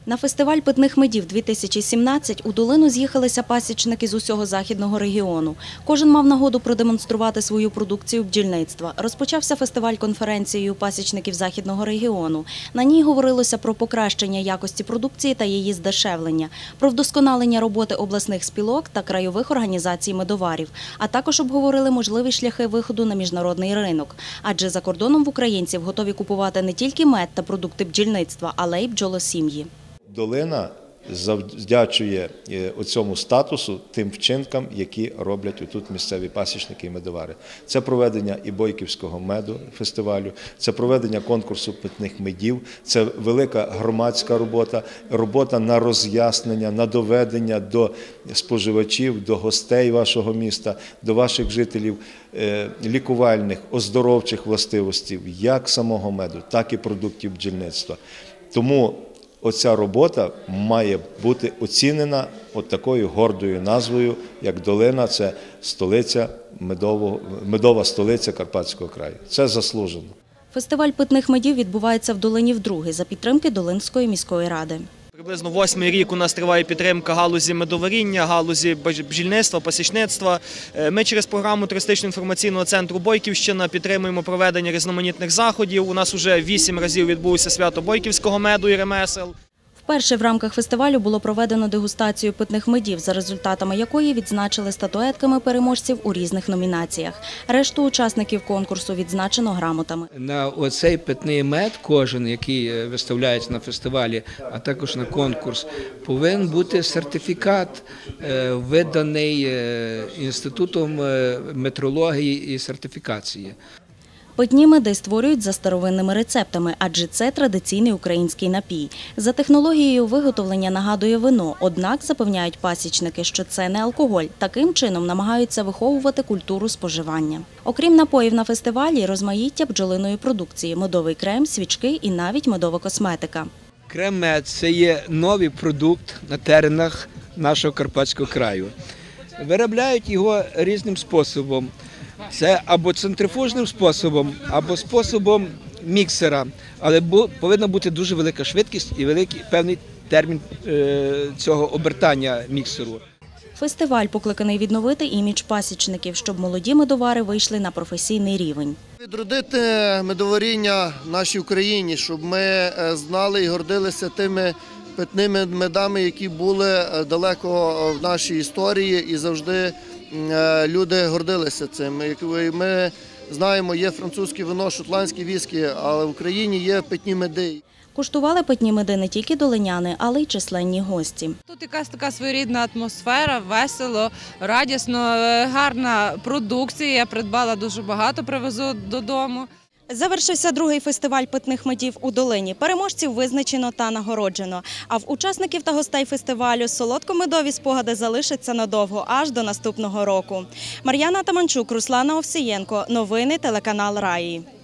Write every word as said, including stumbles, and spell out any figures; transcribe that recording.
На фестиваль питних медів дві тисячі сімнадцять у долину з'їхалися пасічники з усього західного регіону. Кожен мав нагоду продемонструвати свою продукцію бджільництва. Розпочався фестиваль конференцією пасічників західного регіону. На ній говорилося про покращення якості продукції та її здешевлення, про вдосконалення роботи обласних спілок та краєвих організацій медоварів, а також обговорили можливі шляхи виходу на міжнародний ринок. Адже за кордоном в українців готові купувати не тільки мед та продукти бджільництва, але й бджолосім'ї. Долина завдячує цьому статусу тим вчинкам, які роблять тут місцеві пасічники і медовари. Це проведення і бойківського меду фестивалю, це проведення конкурсу питних медів, це велика громадська робота, робота на роз'яснення, на доведення до споживачів, до гостей вашого міста, до ваших жителів лікувальних, оздоровчих властивостей, як самого меду, так і продуктів бджільництва. Тому оця робота має бути оцінена от такою гордою назвою, як Долина – це столиця, медового, медова столиця Карпатського краю. Це заслужено. Фестиваль питних медів відбувається в Долині вдруге за підтримки Долинської міської ради. Приблизно восьмий рік у нас триває підтримка галузі медоваріння, галузі бджільництва, пасічництва. Ми через програму туристично-інформаційного центру «Бойківщина» підтримуємо проведення різноманітних заходів. У нас вже вісім разів відбулося свято бойківського меду і ремесел. Вперше в рамках фестивалю було проведено дегустацію питних медів, за результатами якої відзначили статуетками переможців у різних номінаціях. Решту учасників конкурсу відзначено грамотами. На оцей питний мед, кожен, який виставляється на фестивалі, а також на конкурс, повинен бути сертифікат, виданий Інститутом метрології і сертифікації. Питні меди створюють за старовинними рецептами, адже це традиційний український напій. За технологією виготовлення нагадує вино, однак запевняють пасічники, що це не алкоголь. Таким чином намагаються виховувати культуру споживання. Окрім напоїв на фестивалі, розмаїття бджолиної продукції – медовий крем, свічки і навіть медова косметика. Крем-мед – це є новий продукт на теренах нашого Карпатського краю. Виробляють його різним способом. Це або центрифужним способом, або способом міксера, але повинна бути дуже велика швидкість і великий певний термін цього обертання міксеру. Фестиваль покликаний відновити імідж пасічників, щоб молоді медовари вийшли на професійний рівень. Відродити медоваріння в нашій Україні, щоб ми знали і гордилися тими питними медами, які були далеко в нашій історії і завжди люди гордилися цим. Ми знаємо, є французьке вино, шотландські віскі, але в Україні є питні меди. Куштували питні меди не тільки долиняни, але й численні гості. Тут якась така своєрідна атмосфера, весело, радісно, гарна продукція. Я придбала дуже багато, привезу додому. Завершився другий фестиваль питних медів у Долині. Переможців визначено та нагороджено. А в учасників та гостей фестивалю солодко-медові спогади залишаться надовго, аж до наступного року. Мар'яна Таманчук, Руслана Овсієнко. Новини телеканал Раї.